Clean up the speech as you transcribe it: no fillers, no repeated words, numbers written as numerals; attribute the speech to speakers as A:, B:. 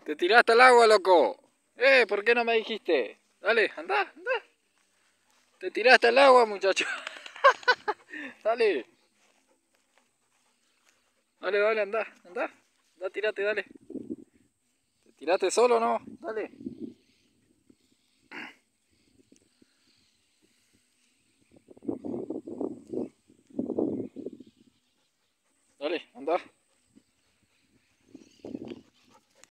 A: Te tiraste al agua, loco. ¿Por qué no me dijiste? Dale, anda, anda. Te tiraste al agua, muchacho. Dale. Dale, dale, anda, anda. Anda, tírate, dale. ¿Te tiraste solo o no? Dale. Dale, anda.